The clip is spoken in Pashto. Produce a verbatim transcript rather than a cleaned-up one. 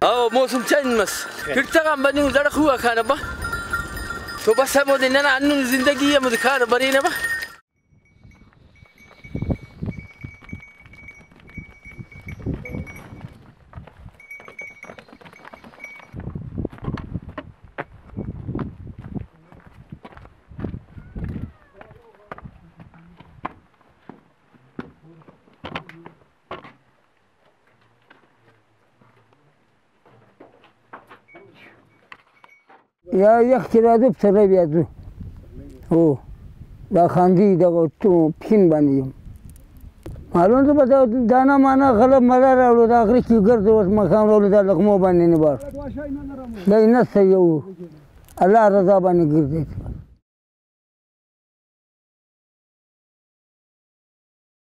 او موسم چند مس فکر بنی زړه خو کنه با تو بس مو دین نه انو زندگی مو کار برینه با یا یک چرا سره بیادو او دا خاندی دا تو پین بندیم معلوم تو بتا دانا مانا غلب ملا راولو دا آخری کی گرد وقت مقام راولو دا لقمو بندی نبار دا این نست یو اللہ رضا بانی گرده